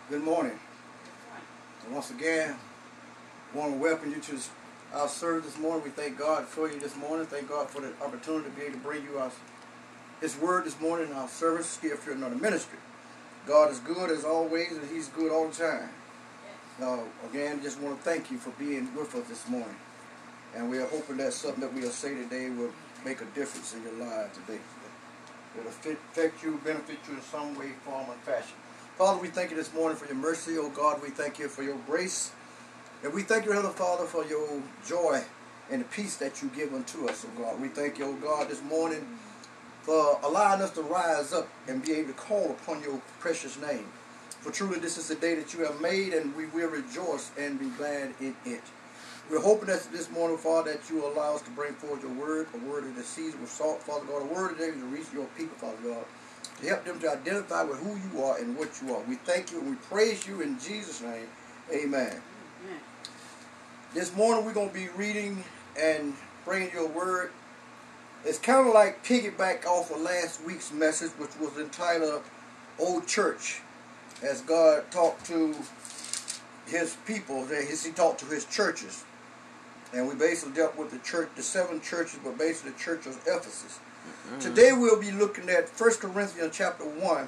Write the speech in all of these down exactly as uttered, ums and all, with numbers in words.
Good morning. And once again, I want to welcome you to this, our service this morning. We thank God for you this morning. Thank God for the opportunity to be able to bring you our, His word this morning in our service here for another ministry. God is good as always, and He's good all the time. Uh, again, just want to thank you for being with us this morning. And we are hoping that something that we'll say today will make a difference in your life today. It'll affect you, benefit you in some way, form, and fashion. Father, we thank you this morning for your mercy. Oh God, we thank you for your grace. And we thank you, Heavenly Father, for your joy and the peace that you give unto us, oh God. We thank you, oh God, this morning for allowing us to rise up and be able to call upon your precious name. For truly this is the day that you have made, and we will rejoice and be glad in it. We're hoping that this morning, Father, that you allow us to bring forth your word, a word of the season with salt, Father God, a word today to reach your people, Father God, to help them to identify with who you are and what you are. We thank you and we praise you in Jesus' name. Amen. Amen. This morning we're going to be reading and bringing you a word. It's kind of like piggyback off of last week's message, which was entitled Old Church, as God talked to his people, as he talked to his churches. And we basically dealt with the church, the seven churches, but basically the church of Ephesus. Mm-hmm. Today we'll be looking at First Corinthians chapter one.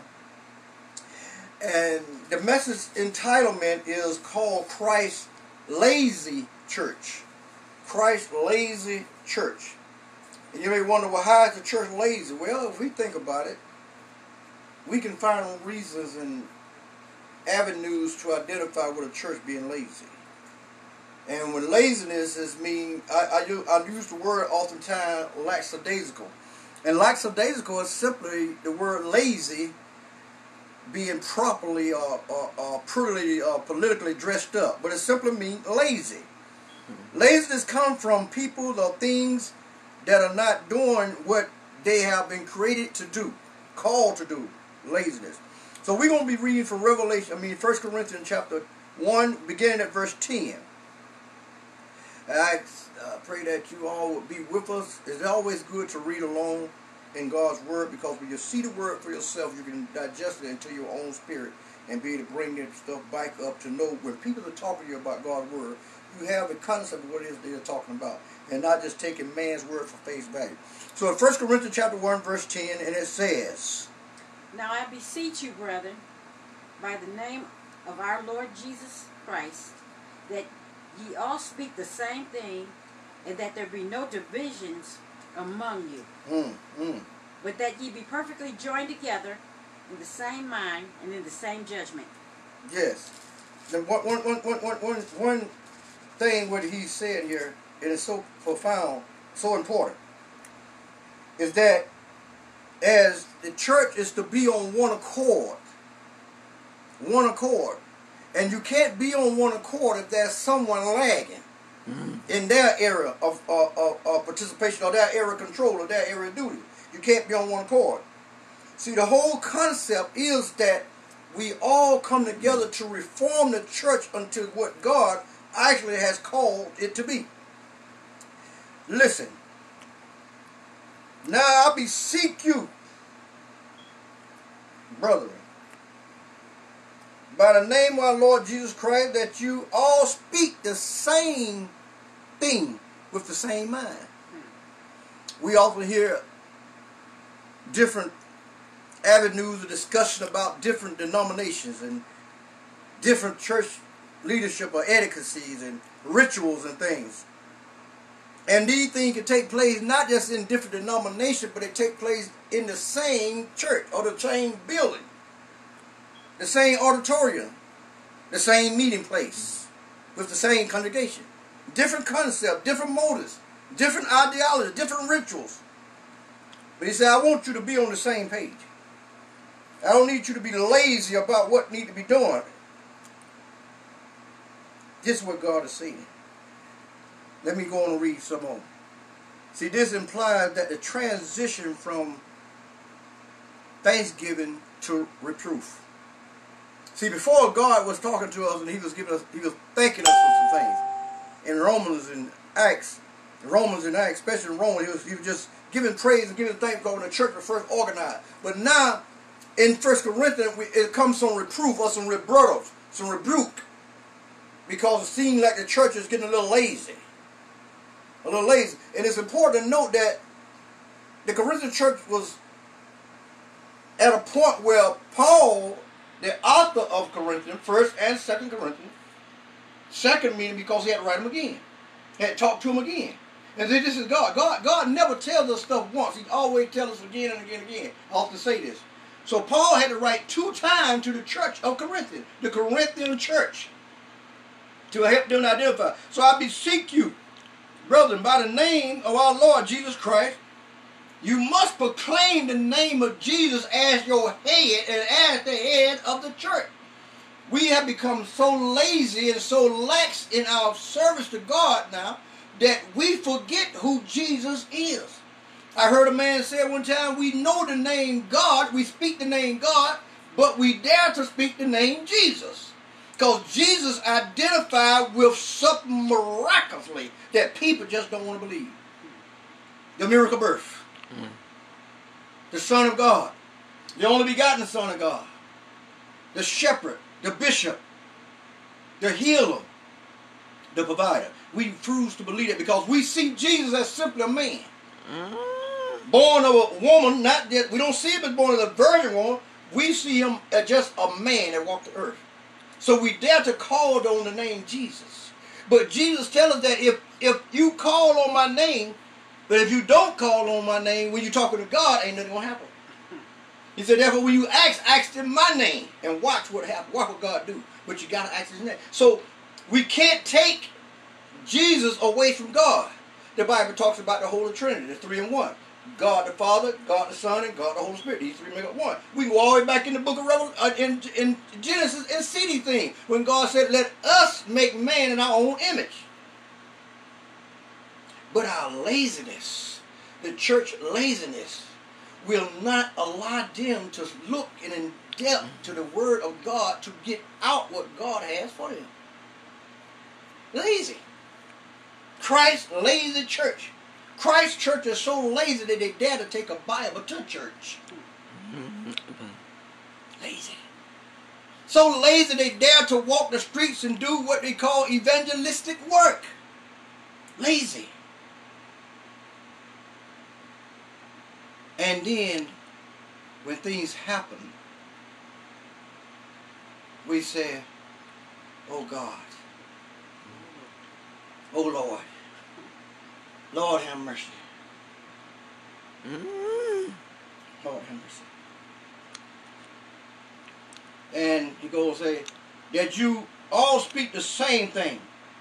And the message entitlement is called Christ Lazy Church. Christ Lazy Church. And you may wonder, well, how is the church lazy? Well, if we think about it, we can find reasons and avenues to identify with a church being lazy. And when laziness is mean, I, I, use, I use the word oftentimes lackadaisical. And lackadaisical is simply the word lazy being properly or uh, uh, uh, prettily, uh, politically dressed up. But it simply means lazy. Mm-hmm. Laziness comes from people or things that are not doing what they have been created to do, called to do, laziness. So we're going to be reading from Revelation, I mean First Corinthians chapter one, beginning at verse ten. And I uh, pray that you all will be with us. It's always good to read along in God's word, because when you see the word for yourself, you can digest it into your own spirit and be able to bring that stuff back up to know when people are talking to you about God's word, you have the concept of what it is they're talking about, and not just taking man's word for face value. So in First Corinthians chapter one, verse ten, and it says, "Now I beseech you, brethren, by the name of our Lord Jesus Christ, that ye all speak the same thing, and that there be no divisions among you, mm, mm. but that ye be perfectly joined together in the same mind and in the same judgment." Yes. The one, one, one, one, one, one, one thing what he said here, it is so profound, so important, is that as the church is to be on one accord, one accord, and you can't be on one accord if there's someone lagging mm-hmm. in their area of, uh, of, of participation, or their area of control, or their area of duty. You can't be on one accord. See, the whole concept is that we all come together to reform the church unto what God actually has called it to be. Listen. Now I beseech you, brethren, by the name of our Lord Jesus Christ, that you all speak the same thing with the same mind. We often hear different avenues of discussion about different denominations and different church leadership or etiquettes and rituals and things. And these things can take place not just in different denominations, but they take place in the same church or the same building, the same auditorium, the same meeting place, with the same congregation. Different concepts, different motives, different ideologies, different rituals. But he said, I want you to be on the same page. I don't need you to be lazy about what needs to be done. This is what God is saying. Let me go on and read some more. See, this implies that the transition from thanksgiving to reproof. See, before God was talking to us and he was giving us, he was thanking us for some things. In Romans and Acts, Romans and Acts, especially in Romans, he was, he was just giving praise and giving thanks because when the church was first organized. But now in First Corinthians, we, it comes some reproof or some rebuttal, some rebuke, because it seems like the church is getting a little lazy. A little lazy. And it's important to note that the Corinthian church was at a point where Paul, the author of Corinthians, First and Second Corinthians, second meaning because he had to write them again, had to talk to them again. And then this is God. God. God never tells us stuff once. He always tells us again and again and again. I often say this. So Paul had to write two times to the church of Corinthians, the Corinthian church, to help them identify. So I beseech you, brethren, by the name of our Lord Jesus Christ, you must proclaim the name of Jesus as your head and as the head of the church. We have become so lazy and so lax in our service to God now that we forget who Jesus is. I heard a man say one time, we know the name God, we speak the name God, but we dare to speak the name Jesus. Because Jesus identified with something miraculously that people just don't want to believe. The miracle birth. Mm. The Son of God. The only begotten Son of God. The shepherd. The bishop. The healer. The provider. We refuse to believe that because we see Jesus as simply a man. Mm. Born of a woman, not that we don't see him as born of a virgin woman. We see him as just a man that walked the earth. So we dare to call on the name Jesus. But Jesus tells us that if, if you call on my name, but if you don't call on my name when you're talking to God, ain't nothing going to happen. He said, therefore, when you ask, ask in my name and watch what happens. Watch what God do. But you got to ask his name. So we can't take Jesus away from God. The Bible talks about the Holy Trinity, the three in one. God the Father, God the Son, and God the Holy Spirit. These three make up one. We go all the way back in the book of Revelation, uh, in, in Genesis and see these things. When God said, let us make man in our own image. But our laziness, the church laziness, will not allow them to look in depth to the Word of God to get out what God has for them. Lazy. Christ lazy church. Christ's church is so lazy that they dare to take a Bible to church. Lazy. So lazy they dare to walk the streets and do what they call evangelistic work. Lazy. And then, when things happen, we say, oh God, oh Lord, Lord have mercy. Mm. Lord have mercy. And you go and say that you all speak the same thing.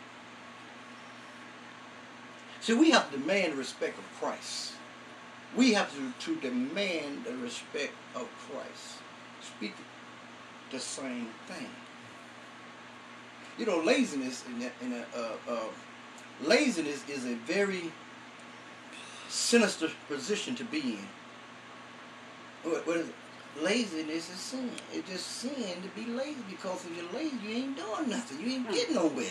See, we have to demand the respect of Christ. We have to, to demand the respect of Christ. Speak the same thing. You know, laziness in a, in a uh, uh, laziness is a very sinister position to be in. What, what is it? Laziness is sin. It's just sin to be lazy, because if you're lazy, you ain't doing nothing. You ain't getting nowhere.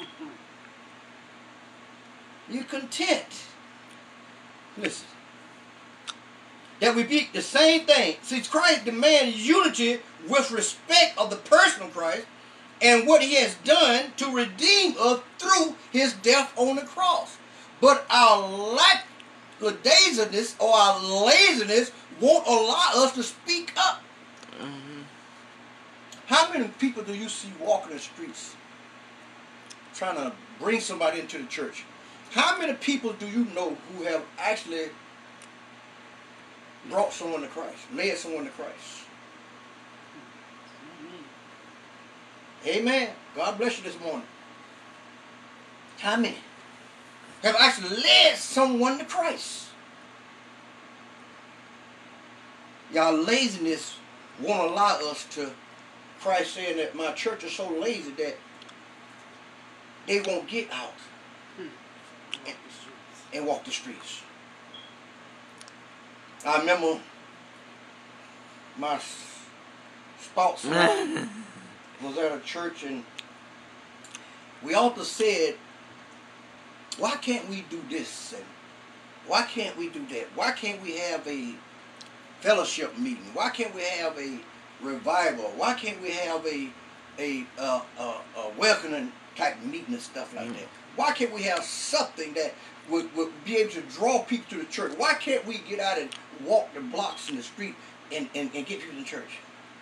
You're content. Listen. That we be the same thing. See, Christ demands unity with respect of the person of Christ and what he has done to redeem us through his death on the cross. But our lackadaisicness or our laziness won't allow us to speak up. Mm-hmm. How many people do you see walking the streets trying to bring somebody into the church? How many people do you know who have actually brought someone to Christ, led someone to Christ? Amen. God bless you this morning. How many have actually led someone to Christ? Y'all laziness won't allow us to, Christ saying that my church is so lazy that they won't get out and, and walk the streets. I remember my spouse was at a church, and we often said, why can't we do this? And why can't we do that? Why can't we have a fellowship meeting? Why can't we have a revival? Why can't we have a a, uh, a, a welcoming type meeting and stuff like mm. that? Why can't we have something that would, would be able to draw people to the church? Why can't we get out and walk the blocks in the street and, and, and get people to church?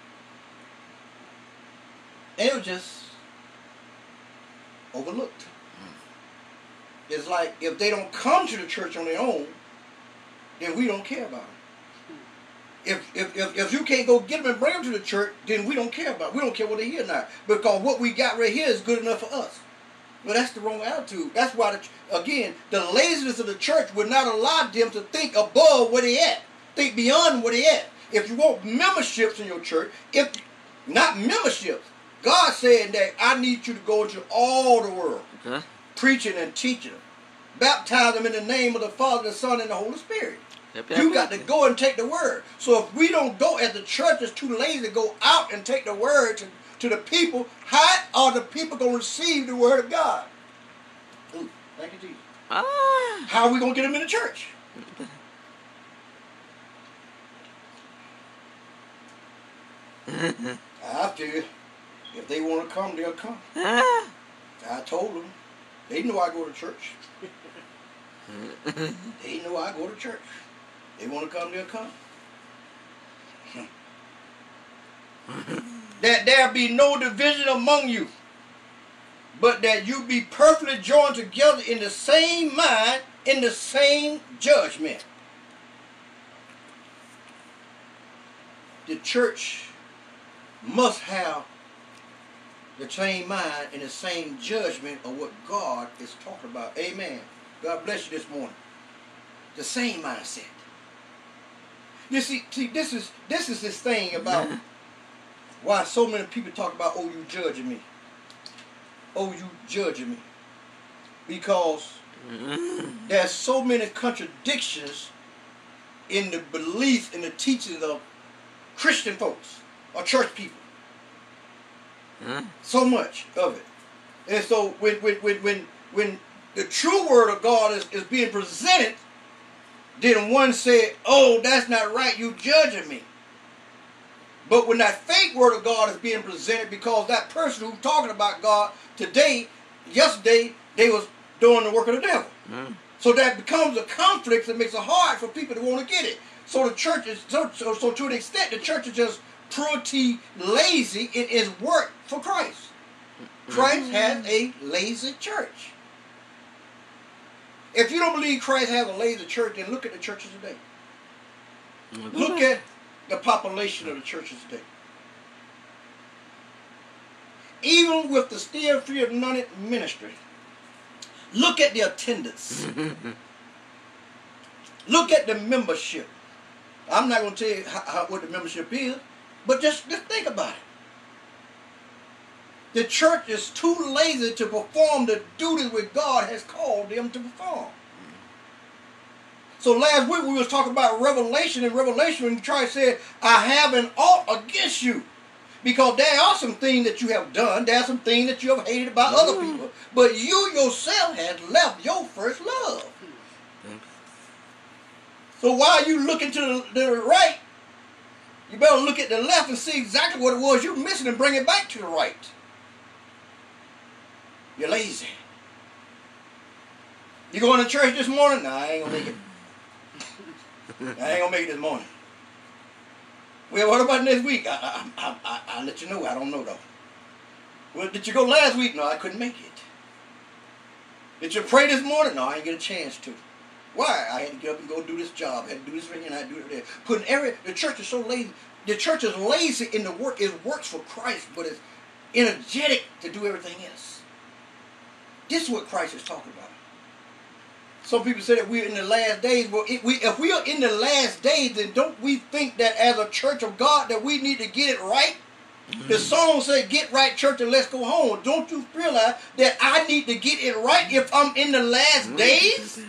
It was just overlooked. Mm. It's like if they don't come to the church on their own, then we don't care about them. If, if, if, if you can't go get them and bring them to the church, then we don't care about it. We don't care what they hear now. Because what we got right here is good enough for us. But that's the wrong attitude. That's why, the, again, the laziness of the church would not allow them to think above where they at. Think beyond where they at. If you want memberships in your church, if not memberships, God said that I need you to go into all the world, okay, preaching and teaching them. Baptize them in the name of the Father, the Son, and the Holy Spirit. Yep, yep, you got to go and take the word. So if we don't go, as the church is too lazy to go out and take the word to, to the people, how are the people going to receive the word of God? Ooh, thank you, Jesus. Ah. How are we going to get them in the church? I tell you, if they want to come, they'll come. Ah. I told them. They know I go to church. They know I go to church. They want to come, they'll come. That there be no division among you, but that you be perfectly joined together in the same mind, in the same judgment. The church must have the same mind and the same judgment of what God is talking about. Amen. God bless you this morning. The same mindset. You see, see this is this is this thing about why so many people talk about, oh, you judging me. Oh, you judging me. Because there's so many contradictions in the beliefs and the teachings of Christian folks or church people. Huh? So much of it. And so when when when when, when the true word of God is, is being presented, then one said, oh, that's not right, you judging me. But when that fake word of God is being presented, because that person who's talking about God today, yesterday, they was doing the work of the devil. Mm. So that becomes a conflict that makes it hard for people to want to get it. So the church is, so, so, so to an extent, the church is just pretty lazy in its work for Christ. Christ has a lazy church. If you don't believe Christ has a lazy church, then look at the churches today. Look at the population of the churches today. Even with the still free of none ministry, look at the attendance. Look at the membership. I'm not going to tell you how, how, what the membership is, but just, just think about it. The church is too lazy to perform the duties which God has called them to perform. So last week we was talking about Revelation, and Revelation when Christ said, I have an ought against you. Because there are some things that you have done, there are some things that you have hated about mm. other people, but you yourself have left your first love. Mm. So while you looking to the, the right, you better look at the left and see exactly what it was you're missing and bring it back to the right. You're lazy. You going to church this morning? No, I ain't going to make it. I ain't going to make it this morning. Well, what about next week? I, I, I, I, I'll let you know. I don't know, though. Well, did you go last week? No, I couldn't make it. Did you pray this morning? No, I didn't get a chance to. Why? I had to get up and go do this job. I had to do this thing and I had to do it there. Putting every, the church is so lazy. The church is lazy in the work. It works for Christ, but it's energetic to do everything else. This is what Christ is talking about. Some people say that we're in the last days. Well, if we, if we are in the last days, then don't we think that as a church of God that we need to get it right? Mm-hmm. The song said, get right, church, and let's go home. Don't you realize that I need to get it right if I'm in the last mm-hmm. days?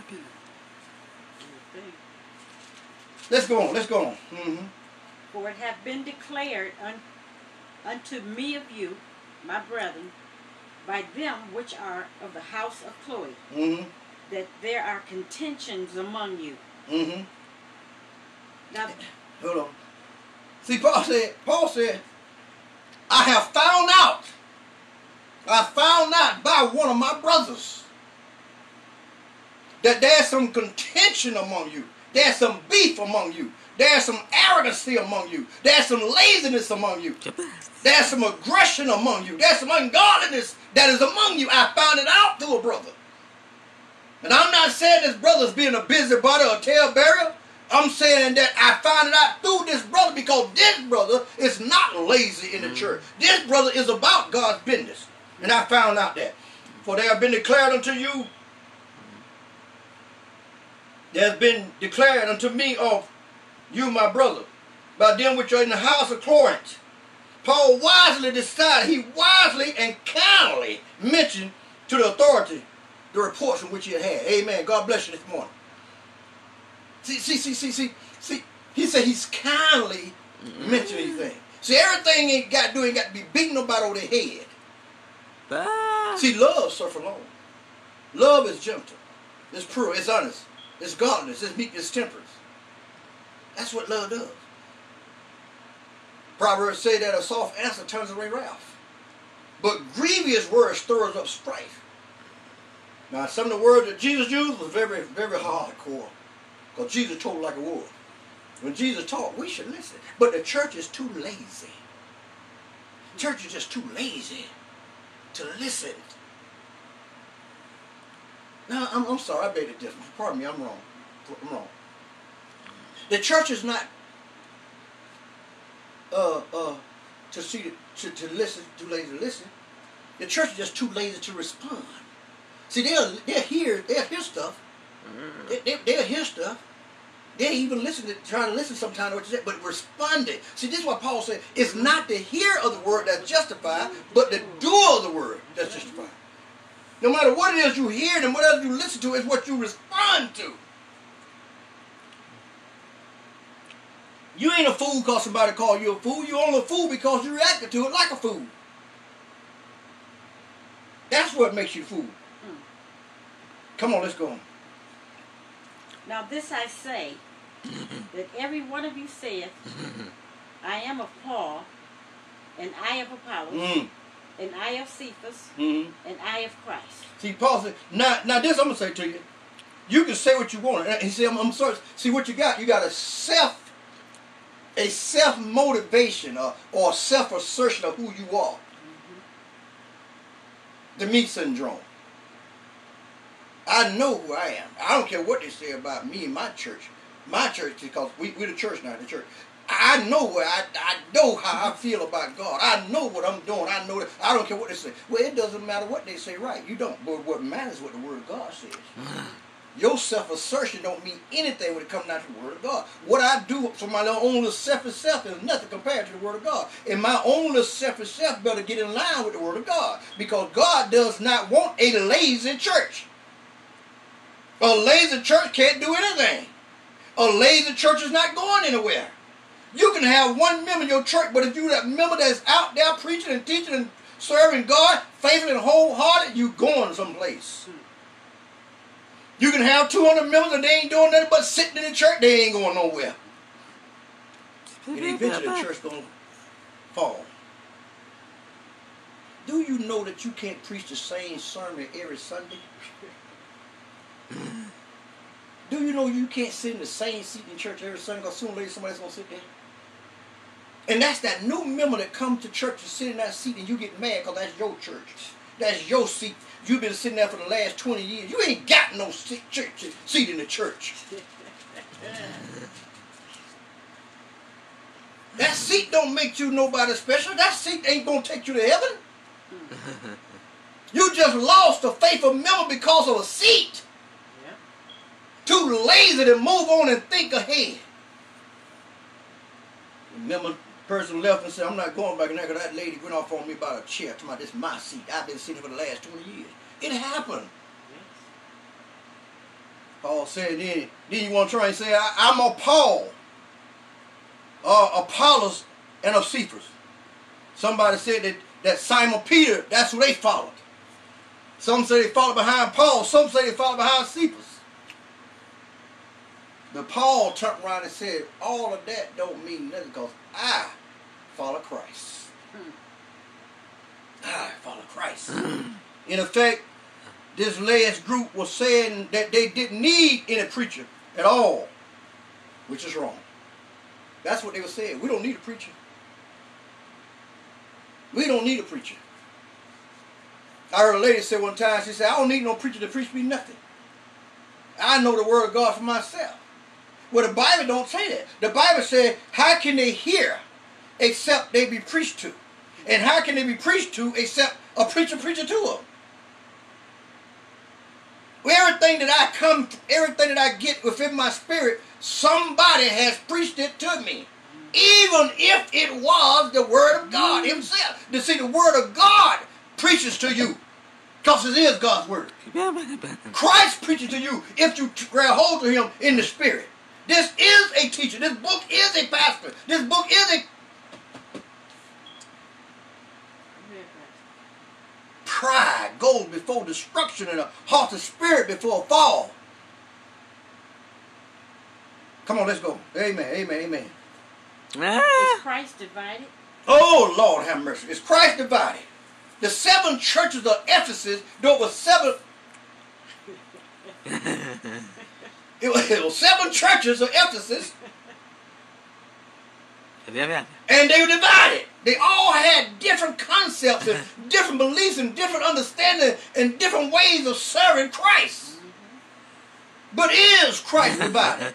Let's go on. Let's go on. Mm-hmm. For it hath been declared un, unto me of you, my brethren, by them which are of the house of Chloe, mm-hmm. that there are contentions among you. Mm-hmm. Now, Hold on. See, Paul said, Paul said, I have found out, I found out by one of my brothers that there's some contention among you. There's some beef among you. There's some arrogancy among you. There's some laziness among you. There's some aggression among you. There's some ungodliness that is among you. I found it out through a brother. And I'm not saying this brother's being a busybody or a talebearer. I'm saying that I found it out through this brother because this brother is not lazy in the church. This brother is about God's business. And I found out that. For they have been declared unto you, there has been declared unto me of you, my brother, by them which are in the house of Corinth. Paul wisely decided, he wisely and kindly mentioned to the authority the reports from which he had had. Amen. God bless you this morning. See, see, see, see, see, see. He said he's kindly mentioning things. See, everything ain't got to do, ain't got to be beating nobody over their head. Ah. See, love suffer long. Love is gentle. It's pure. It's honest. It's godliness. It's meek. It's temperance. That's what love does. Proverbs say that a soft answer turns away wrath, but grievous words stirs up strife. Now, some of the words that Jesus used was very, very hardcore, because Jesus told like a wolf. When Jesus taught, we should listen. But the church is too lazy. Church is just too lazy to listen. Now, I'm, I'm sorry, I made a difference. Pardon me, I'm wrong. I'm wrong. The church is not uh, uh, to see to, to listen, too lazy to listen. The church is just too lazy to respond. See, they'll they'll hear they'll hear stuff. They, they, they'll hear stuff. They even listen to try to listen sometimes to what you say, but responding. See, this is what Paul said. It's not the hear of the word that's justified, but the doer of the word that's justified. No matter what it is you hear and what else you listen to, is what you respond to. You ain't a fool because somebody called you a fool. You're only a fool because you reacted to it like a fool. That's what makes you a fool. Mm. Come on, let's go on. Now this I say, that every one of you saith, I am of Paul, and I of Apollos, mm. and I of Cephas, mm-hmm. and I of Christ. See, Paul said, now, now this I'm going to say to you. You can say what you want. And he said, I'm, I'm sorry. See what you got? You got a self a self-motivation or, or self-assertion of who you are. Mm-hmm. The me syndrome. I know who I am. I don't care what they say about me and my church. My church, because we, we're the church now, the church. I know where I, I know how I feel about God. I know what I'm doing. I know that. I don't care what they say. Well, it doesn't matter what they say, right? You don't. But what matters is what the Word of God says. Your self-assertion don't mean anything when it comes down to the Word of God. What I do for my own little selfish self is nothing compared to the Word of God. And my own little selfish self better get in line with the Word of God. Because God does not want a lazy church. A lazy church can't do anything. A lazy church is not going anywhere. You can have one member in your church, but if you're that member that's out there preaching and teaching and serving God, faithful and wholehearted, you're going someplace. You can have two hundred members and they ain't doing nothing but sitting in the church. They ain't going nowhere. And eventually the church going to fall. Do you know that you can't preach the same sermon every Sunday? Do you know you can't sit in the same seat in church every Sunday because sooner or later somebody's going to sit there? And that's that new member that comes to church and sit in that seat and you get mad because that's your church. That's your seat. You've been sitting there for the last twenty years. You ain't got no seat, church, seat in the church. That seat don't make you nobody special. That seat ain't going to take you to heaven. You just lost a faithful member because of a seat. Yeah. Too lazy to move on and think ahead. Remember, person left and said, I'm not going back in there because that lady went off on me about a chair. Talking about this is my seat. I've been sitting for the last twenty years. It happened. Yes. Paul said then, then you want to try and say, I, I'm of Paul, uh, Apollos, and of Cephas. Somebody said that, that Simon Peter, that's who they followed. Some say they followed behind Paul. Some say they followed behind Cephas. But Paul turned around and said, all of that don't mean nothing because I follow Christ. Mm. I follow Christ. In effect, this last group was saying that they didn't need any preacher at all, which is wrong. That's what they were saying. We don't need a preacher. We don't need a preacher. I heard a lady say one time, she said, I don't need no preacher to preach me nothing. I know the word of God for myself. Well, the Bible don't say that. The Bible says, how can they hear except they be preached to? And how can they be preached to except a preacher preacher to them? Well, everything that I come, everything that I get within my spirit, somebody has preached it to me. Even if it was the word of God himself. To see, the word of God preaches to you. Because it is God's word. Christ preaches to you if you grab hold of him in the spirit. This is a teacher. This book is a pastor. This book is a... Pride goes before destruction and a haughty spirit before a fall. Come on, let's go. Amen, amen, amen. Is Christ divided? Oh, Lord have mercy. Is Christ divided? The seven churches of Ephesus, there were seven... it, was, it was seven churches of Ephesus. And they were divided. They all had different concepts and different beliefs and different understanding and different ways of serving Christ. But is Christ divided?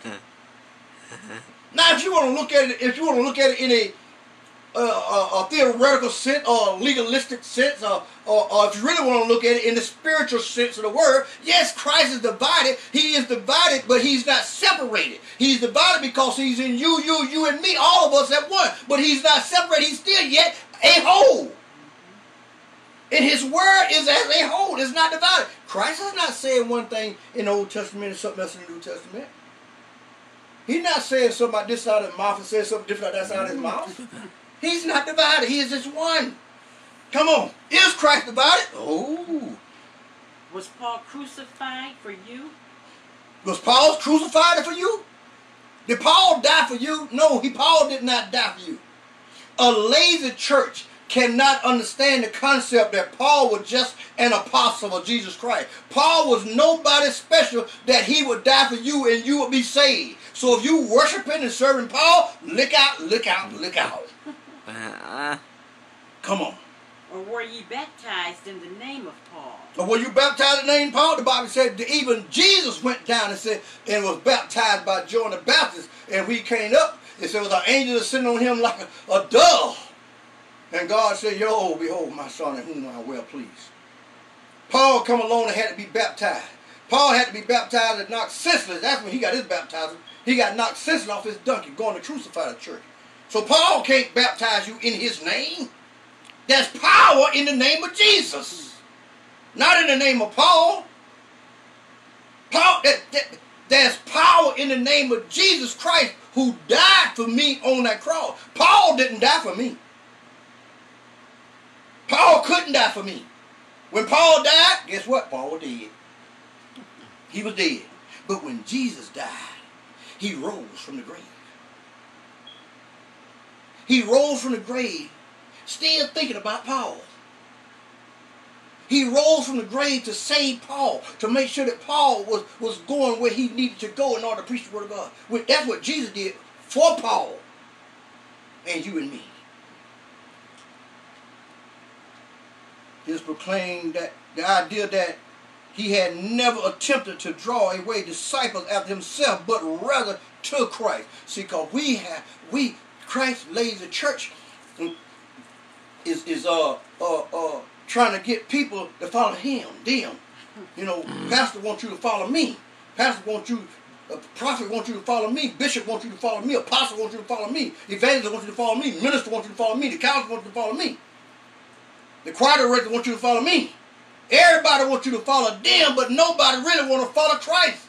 Now, if you want to look at it, if you want to look at it in a, uh, a, a theoretical sense or a legalistic sense, or, or, or if you really want to look at it in the spiritual sense of the word, yes, Christ is divided. He is divided, but he's not separated. He's divided because he's in you, you, you, and me, all of us at one. But he's not separated. He's still yet a whole. And his word is as a whole. It's not divided. Christ is not saying one thing in the Old Testament and something else in the New Testament. He's not saying something about this side of his mouth and saying something different like that side of his mouth. He's not divided. He is just one. Come on. Is Christ divided? Oh. Was Paul crucified for you? Was Paul crucified for you? Did Paul die for you? No, he Paul did not die for you. A lazy church cannot understand the concept that Paul was just an apostle of Jesus Christ. Paul was nobody special that he would die for you and you would be saved. So if you worshiping and serving Paul, look out, look out, look out. Uh, Come on. Or were ye baptized in the name of Paul? Or were you baptized in the name of Paul? The Bible said that even Jesus went down and said and was baptized by John the Baptist. And we came up, it said it was an angel sitting on him like a, a dove. And God said, yo, behold my son in whom I am well pleased. Paul come along and had to be baptized. Paul had to be baptized and knocked senseless. That's when he got his baptism. He got knocked senseless off his donkey going to crucify the church. So Paul can't baptize you in his name. There's power in the name of Jesus. Not in the name of Paul. Paul that, that, there's power in the name of Jesus Christ who died for me on that cross. Paul didn't die for me. Paul couldn't die for me. When Paul died, guess what? Paul was dead. He was dead. But when Jesus died, he rose from the grave. He rose from the grave, still thinking about Paul. He rose from the grave to save Paul, to make sure that Paul was, was going where he needed to go in order to preach the word of God. That's what Jesus did for Paul and you and me. Is proclaimed that the idea that he had never attempted to draw away disciples after himself, but rather to Christ. See, because we have, we, Christ lays the church is, is uh, uh, uh, trying to get people to follow him, them. You know, pastor wants you to follow me. Pastor wants you, a prophet wants you to follow me. Bishop wants you to follow me. Apostle wants you to follow me. Evangelist wants you to follow me. Minister wants you to follow me. The counselor wants you to follow me. The choir director wants you to follow me. Everybody wants you to follow them, but nobody really wants to follow Christ.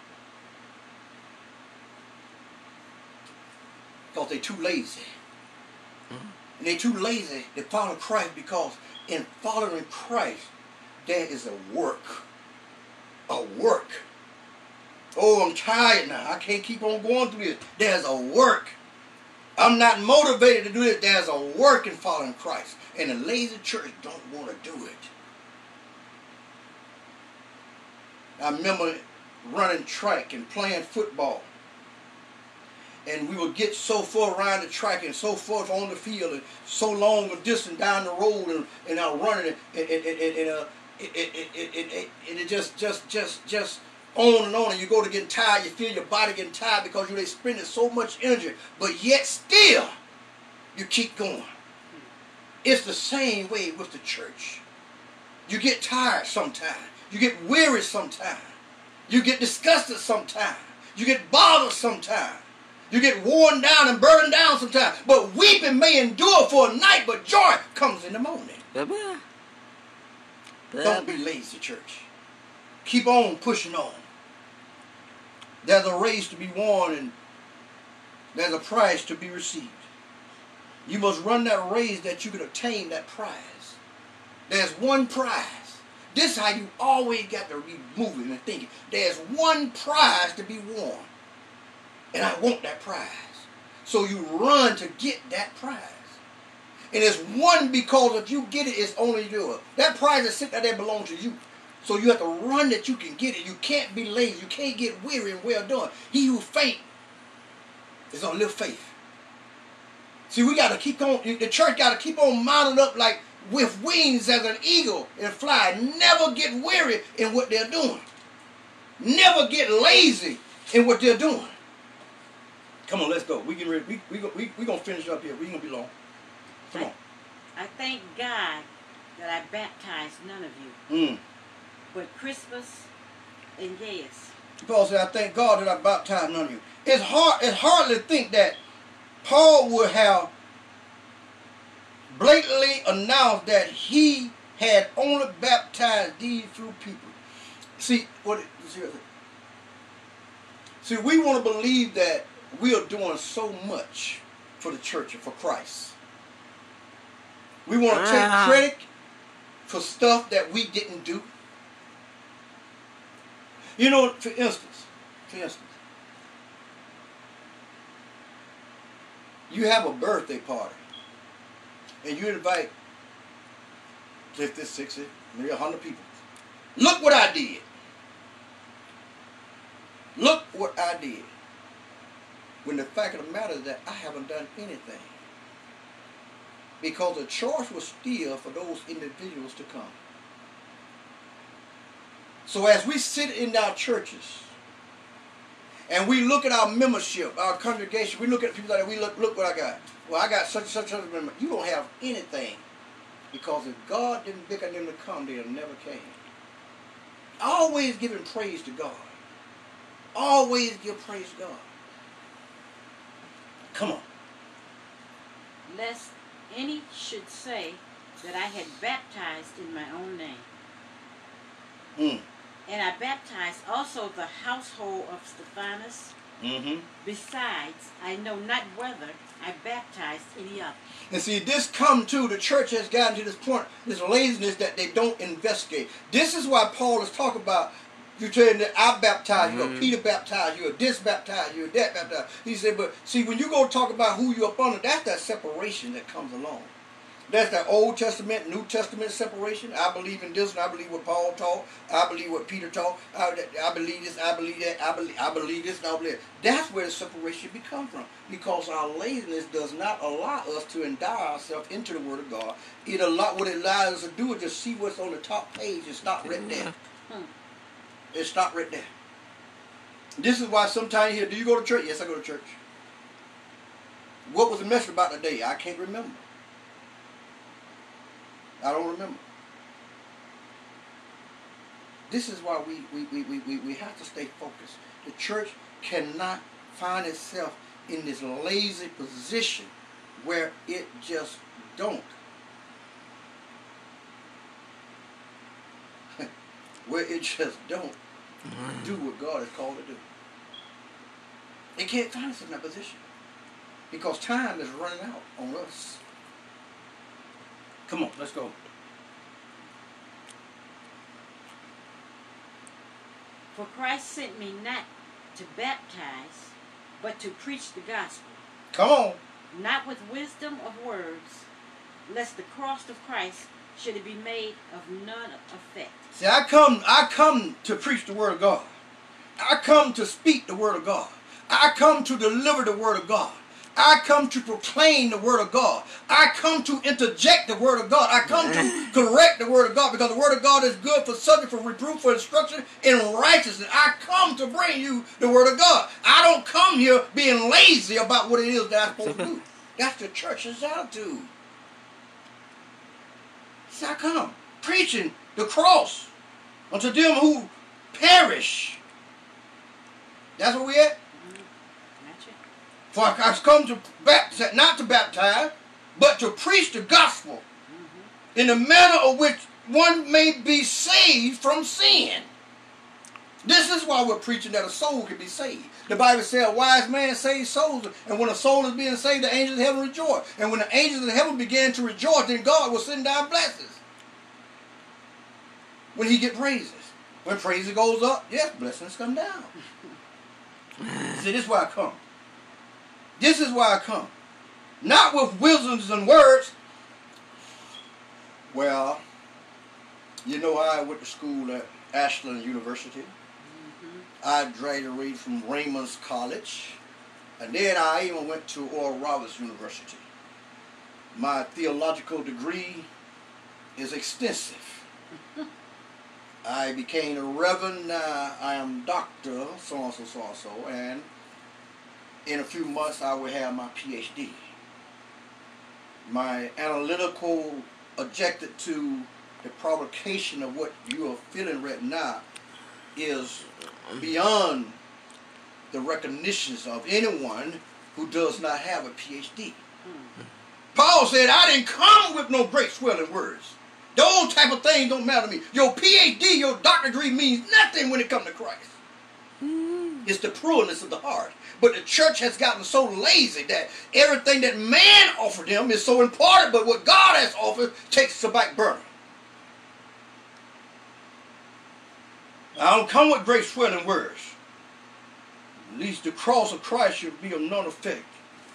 Because they're too lazy. And they're too lazy to follow Christ because in following Christ, there is a work. A work. Oh, I'm tired now. I can't keep on going through this. There's a work. I'm not motivated to do this. There's a work in following Christ. And the lazy church don't want to do it. I remember running track and playing football. And we would get so far around the track and so far on the field and so long a distance down the road and, and I running and, and, and, and, and uh, it, it, it, it, it, it, it just, just, just, just on and on, and you go to getting tired, you feel your body getting tired because you're spending so much energy, but yet still you keep going. It's the same way with the church. You get tired sometimes. You get weary sometimes. You get disgusted sometimes. You get bothered sometimes. You get worn down and burdened down sometimes. But weeping may endure for a night, but joy comes in the morning. Bye-bye. Don't be lazy, church. Keep on pushing on. There's a race to be won and there's a prize to be received. You must run that race that you can obtain that prize. There's one prize. This is how you always got to be moving and thinking. There's one prize to be won. And I want that prize. So you run to get that prize. And it's one because if you get it, it's only yours. That prize is sitting there belongs to you. So you have to run that you can get it. You can't be lazy. You can't get weary and well done. He who faint is going to live faith. See, we got to keep on, the church got to keep on mounted up like with wings as an eagle and fly. Never get weary in what they're doing. Never get lazy in what they're doing. Come on, let's go. We getting ready. We we we we, we gonna finish up here. We ain't gonna be long. Come I, on. I thank God that I baptized none of you. Mm. But Crispus and Gaius. Paul said, I thank God that I baptized none of you. It's hard. It's hard to think that Paul would have blatantly announced that he had only baptized these few people. See what? It, see, what see, we want to believe that we are doing so much for the church and for Christ. We want to take Ah. credit for stuff that we didn't do. You know, for instance, for instance, you have a birthday party and you invite fifty, sixty, maybe a hundred people. Look what I did. Look what I did. When the fact of the matter is that I haven't done anything. Because the choice was still for those individuals to come. So as we sit in our churches and we look at our membership, our congregation, we look at people that we look, look what I got. Well, I got such and such a member. You don't have anything. Because if God didn't beckon them to come, they'll never came. Always giving praise to God. Always give praise to God. Come on. Lest any should say that I had baptized in my own name. Mm. And I baptized also the household of Stephanus. Mm-hmm. Besides, I know not whether I baptized any other. And see, this come to, the church has gotten to this point, this laziness that they don't investigate. This is why Paul is talking about, you telling that I baptized you, or Mhm. Peter baptized you, or this baptized you, or that baptized. He said, but see, when you go talk about who you're up under, that's that separation that comes along. That's that Old Testament, New Testament separation. I believe in this, and I believe what Paul taught. I believe what Peter taught. I, I believe this, I believe that, I believe, I believe this, and I believe that. That's where the separation becomes from. Because our laziness does not allow us to endow ourselves into the Word of God. It allow, what it allows us to do is just see what's on the top page and stop right there. Hmm. It stop right there. This is why sometimes you hear, do you go to church? Yes, I go to church. What was the message about today? I can't remember. I don't remember. This is why we, we, we, we, we, we have to stay focused. The church cannot find itself in this lazy position where it just don't. Where it just don't do what God has called it to do. It can't find itself in that position. Because time is running out on us. Come on, let's go. For Christ sent me not to baptize, but to preach the gospel. Come on. Not with wisdom of words, lest the cross of Christ should it be made of none effect. See, I come, I come to preach the word of God. I come to speak the word of God. I come to deliver the word of God. I come to proclaim the word of God. I come to interject the word of God. I come to correct the word of God, because the word of God is good for subject, for reproof, for instruction in righteousness. I come to bring you the word of God. I don't come here being lazy about what it is that I'm supposed to do. That's the church's attitude. See, I come preaching the cross unto them who perish. That's where we at. For I come to baptize, not to baptize, but to preach the gospel mm-hmm. in the manner of which one may be saved from sin. This is why we're preaching that a soul can be saved. The Bible says a wise man saves souls, and when a soul is being saved, the angels of heaven rejoice. And when the angels of heaven begin to rejoice, then God will send down blessings. When he get praises. When praises goes up, yes, blessings come down. See, this is why I come. This is why I come. Not with wisdoms and words. Well, you know I went to school at Ashland University. Mm-hmm. I graduated from Raymond's College. And then I even went to Oral Roberts University. My theological degree is extensive. I became a reverend. Uh, I am doctor, so-and-so, so-and-so, and in a few months, I will have my P H D. My analytical objective to the provocation of what you are feeling right now is beyond the recognitions of anyone who does not have a P H D. Hmm. Paul said, I didn't come with no great swelling words. Those type of things don't matter to me. Your P H D, your doctorate degree means nothing when it comes to Christ. Hmm. It's the pureness of the heart. But the church has gotten so lazy that everything that man offered them is so important, but what God has offered takes the back burner. I don't come with great swelling words. At least the cross of Christ should be of none effect.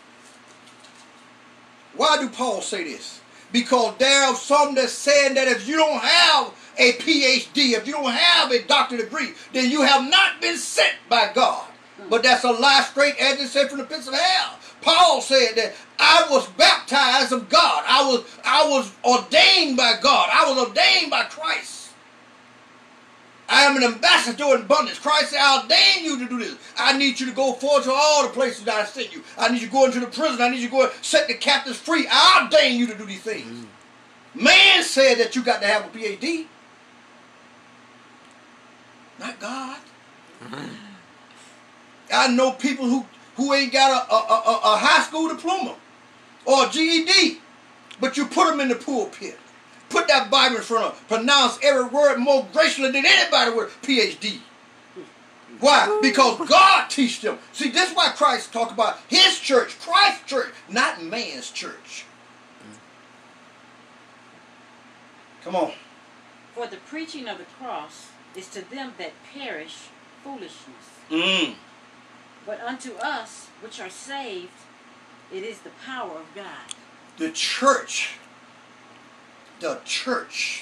Why do Paul say this? Because there are some that saying that if you don't have a P H D, if you don't have a doctorate degree, then you have not been sent by God. But that's a lie straight as it said from the pits of hell. Paul said that I was baptized of God. I was, I was ordained by God. I was ordained by Christ. I am an ambassador in abundance. Christ said, I ordain you to do this. I need you to go forward to all the places that I sent you. I need you to go into the prison. I need you to go and set the captives free. I ordain you to do these things. Mm. Man said that you got to have a P H D. Not God. Mm-hmm. I know people who, who ain't got a, a, a, a high school diploma or a G E D, but you put them in the pulpit. Put that Bible in front of them. Pronounce every word more graciously than anybody with a P H D. Why? Because God teach them. See, this is why Christ talk about his church, Christ's church, not man's church. Come on. For the preaching of the cross is to them that perish foolishness. Mm. But unto us which are saved, it is the power of God. The church, the church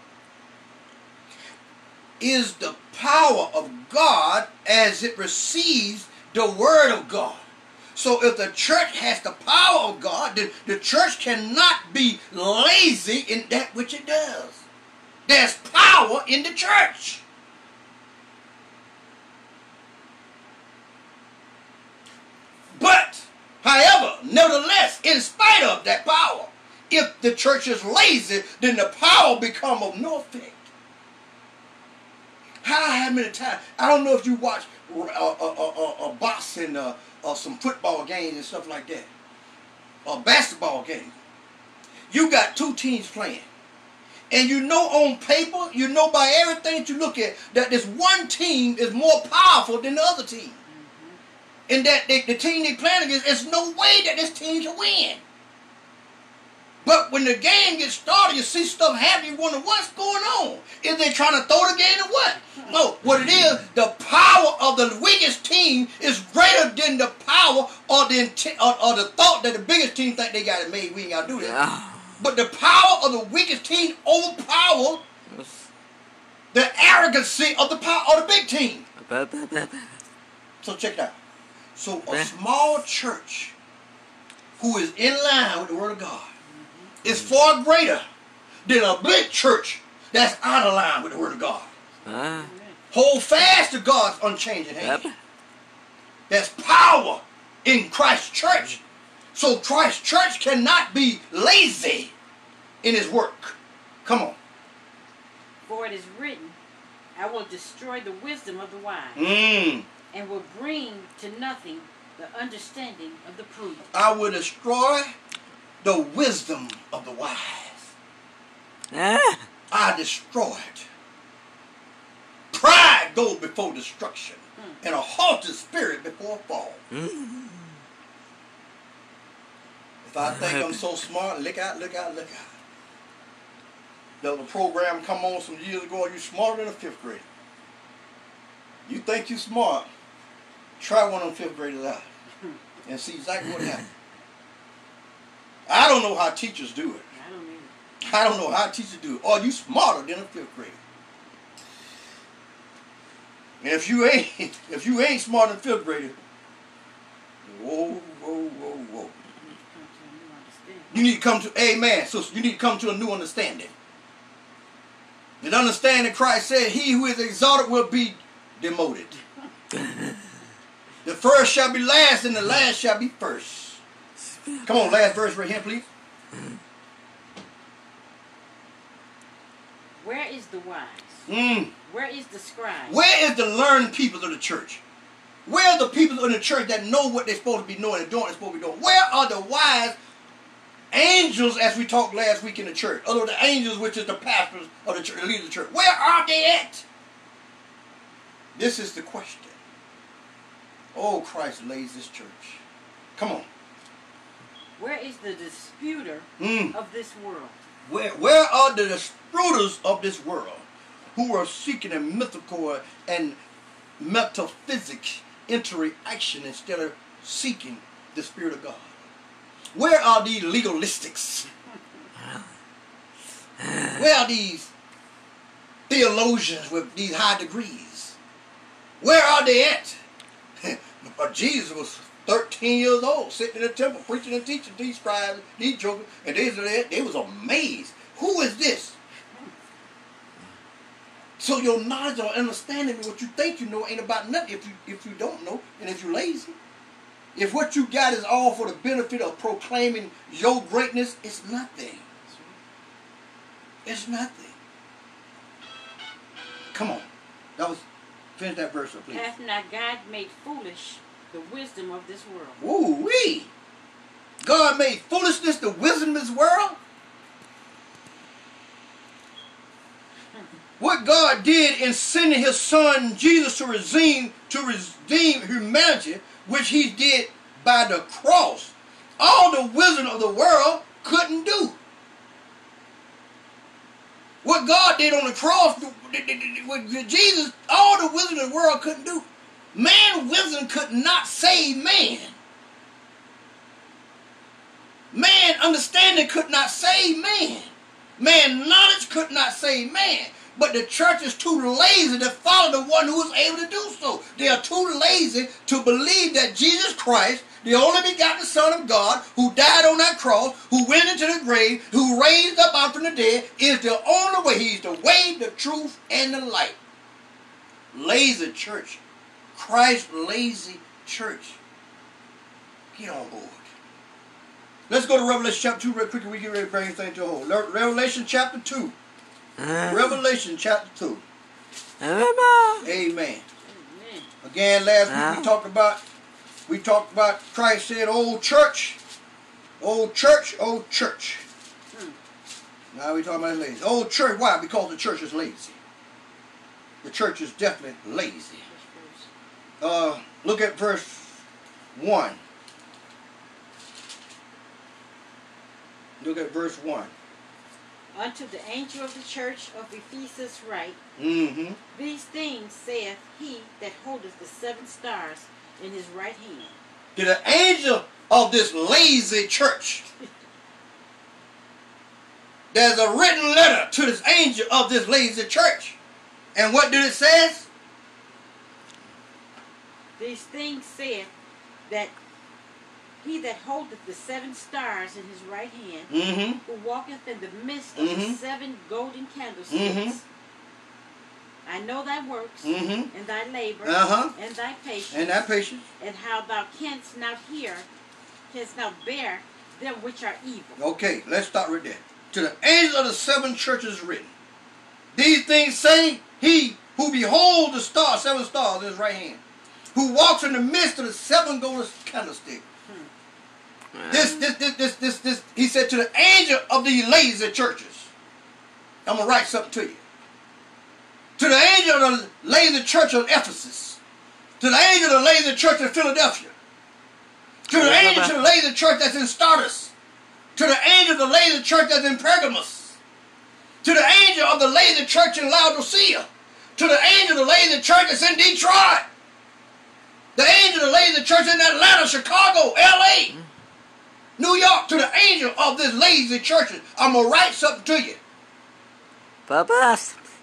is the power of God as it receives the word of God. So if the church has the power of God, then the church cannot be lazy in that which it does. There's power in the church. But, however, nevertheless, in spite of that power, if the church is lazy, then the power becomes of no effect. How, how many times? I don't know if you watch uh, uh, uh, uh, uh, boxing uh, or some football games and stuff like that, or basketball games. You got two teams playing. And you know on paper, you know by everything that you look at, that this one team is more powerful than the other team. And that they, the team they playing against, there's no way that this team can win. But when the game gets started, you see stuff happening, you wonder what's going on. Is they trying to throw the game or what? No, what it is, the power of the weakest team is greater than the power or the intent, or, or the thought that the biggest team think they got it made. We ain't got to do that. Yeah. But the power of the weakest team overpower the arrogancy of the power of the big team. So check it out. So a small church who is in line with the Word of God is far greater than a big church that's out of line with the Word of God. Uh, Hold fast to God's unchanging hand. yep. There's power in Christ's church. So Christ's church cannot be lazy in his work. Come on. For it is written, I will destroy the wisdom of the wise, Mm. and will bring to nothing the understanding of the prudent. I will destroy the wisdom of the wise. Ah. I destroy it. Pride goes before destruction, Mm. and a haughty spirit before a fall. Mm. If I think I'm so smart, look out, look out, look out. There was a program come on some years ago, you smarter than a fifth grader. You think you smart, try one of them fifth graders out and see exactly what happens. I don't know how teachers do it. I don't either. I don't know how teachers do it. Or you smarter than a fifth grader. And if you ain't, if you ain't smarter than a fifth grader, whoa, whoa, whoa, whoa. You need to come to, amen. So you need to come to a new understanding. And understand that Christ said, he who is exalted will be demoted. The first shall be last, and the last shall be first. Come on, last verse right here, please. Where is the wise? Mm. Where is the scribe? Where is the learned people of the church? Where are the people in the church that know what they're supposed to be knowing and doing what they're supposed to be doing? Where are the wise angels, as we talked last week in the church? Other the angels, which is the pastors of the church, the leaders of the church. Where are they at? This is the question. Oh, Christ lays this church. Come on. Where is the disputer Mm. of this world? Where, where are the disputers of this world who are seeking a mythical and metaphysic interaction instead of seeking the Spirit of God? Where are these legalistics? Where are these theologians with these high degrees? Where are they at? But Jesus was thirteen years old, sitting in the temple, preaching and teaching these scribes, these jokers, and they, they, they was amazed. Who is this? So your knowledge or understanding of what you think you know ain't about nothing if you if you don't know and if you're lazy. If what you got is all for the benefit of proclaiming your greatness, it's nothing. It's nothing. Come on. That was finish that verse up, please. Hath not God made foolish the wisdom of this world? Woo wee. God made foolishness the wisdom of this world. What God did in sending his son Jesus to redeem, to redeem humanity, which he did by the cross, all the wisdom of the world couldn't do. What God did on the cross with Jesus, all the wisdom of the world couldn't do. Man wisdom could not save man. Man understanding could not save man. Man knowledge could not save man. But the church is too lazy to follow the one who is able to do so. They are too lazy to believe that Jesus Christ, the only begotten Son of God, who died on that cross, who went into the grave, who raised up out from the dead, is the only way. He's the way, the truth, and the light. Lazy church. Christ lazy church. Get on board. Let's go to Revelation chapter two real quick and we get ready to bring things to a whole. Revelation chapter two. Uh, Revelation chapter two. Amen. Amen. Amen. Again, last week Ah. we talked about we talked about Christ said, "Old church, old church, old church." Hmm. Now we talking about lazy. Old church. Why? Because the church is lazy. The church is definitely lazy. Uh, look at verse one. Look at verse one. Unto the angel of the church of Ephesus write, Mm-hmm. These things saith he that holdeth the seven stars in his right hand. To the angel of this lazy church. There's a written letter to this angel of this lazy church. And what did it say? These things saith that he that holdeth the seven stars in his right hand, Mm-hmm. who walketh in the midst of Mhm. the seven golden candlesticks. Mhm. I know thy works, Mm-hmm. and thy labor, Uh-huh. and thy patience, And that patience. and how thou canst not hear, canst not bear them which are evil. Okay, let's start right there. To the angel of the seven churches written. These things say he who beholds the star, seven stars in his right hand, who walks in the midst of the seven golden candlesticks. This, this, this, this, this, this, he said to the angel of the lazy churches. I'm going to write something to you. To the angel of the lazy church of Ephesus. To the angel of the lazy church of Philadelphia. To the angel of the lazy church that's in Sardis. To the angel of the lazy church that's in Pergamos. To the angel of the lazy church in Laodicea. To the angel of the lazy church that's in Detroit. The angel of the lazy church in Atlanta, Chicago, L A, New York. To the angel of this lazy churches. I'm going to write something to you. Papa.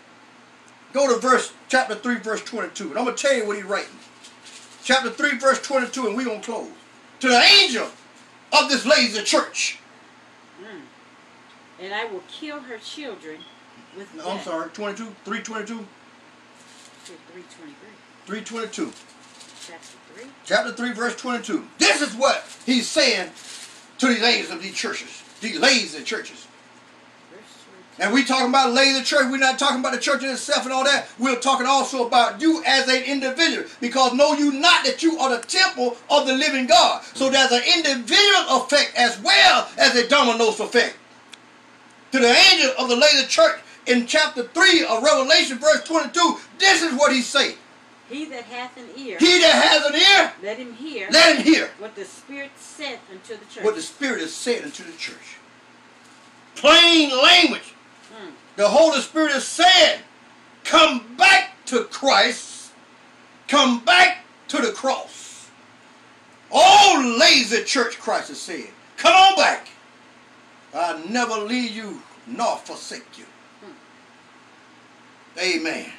Go to verse, chapter three, verse twenty-two. And I'm going to tell you what he's writing. Chapter three, verse twenty-two, and we're going to close. To the angel of this lazy church. Mm. And I will kill her children with No, death. I'm sorry, twenty-two, three twenty-two, three twenty-three. three twenty-two. Chapter three. Chapter three, verse twenty-two. This is what he's saying to the lazy of these churches. These lazy churches. Verse twenty-two. And we talking about lazy church. We're not talking about the church in itself and all that. We're talking also about you as an individual. Because know you not that you are the temple of the living God. So there's an individual effect as well as a dominoes effect. To the angel of the lazy church in chapter three of Revelation, verse twenty-two, this is what he said. He that hath an ear, He that has an ear, let him hear let him hear what the Spirit saith unto the church. what the Spirit has said unto the church. Plain language. Mm. The Holy Spirit is saying, come back to Christ. Come back to the cross. Oh, lazy church, Christ has said, come on back. I'll never leave you nor forsake you. Hmm. Amen.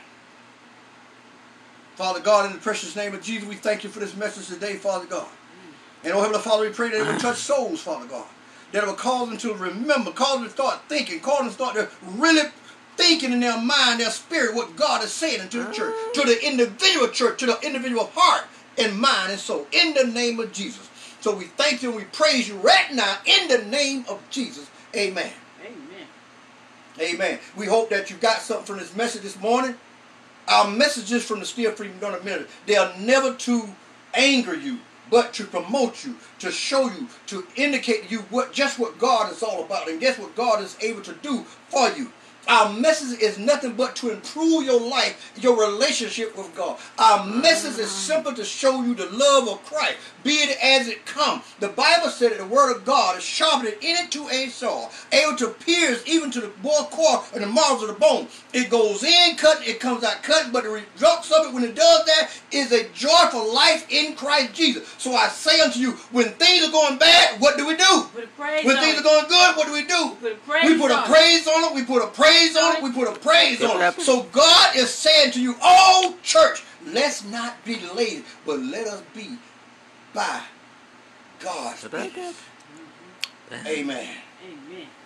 Father God, in the precious name of Jesus, we thank you for this message today, Father God. And oh, Heavenly Father, we pray that it will touch souls, Father God. That it will cause them to remember, cause them to start thinking, cause them to start to really thinking in their mind, their spirit, what God is saying to the church, to the individual church, to the individual heart and mind and soul, in the name of Jesus. So we thank you and we praise you right now in the name of Jesus. Amen. Amen. Amen. We hope that you got something from this message this morning. Our messages from the Still Freedom Gunner Ministry, they are never to anger you, but to promote you, to show you, to indicate to you what just what God is all about, and guess what God is able to do for you. Our message is nothing but to improve your life, your relationship with God. Our message is simple to show you the love of Christ, be it as it comes. The Bible said that the word of God is sharper than any two-edged sword, able to pierce even to the bone core and the marrows of the bone. It goes in cutting, it comes out cutting, but the results of it when it does that is a joyful life in Christ Jesus. So I say unto you, when things are going bad, what do we do? Put a praise When on things it. are going good, what do we do? Put a praise We put a on it. praise on it. We put a praise on it. We put a praise on it. So God is saying to you, oh church, let's not be lazy, but let us be by God's grace. Amen. Amen.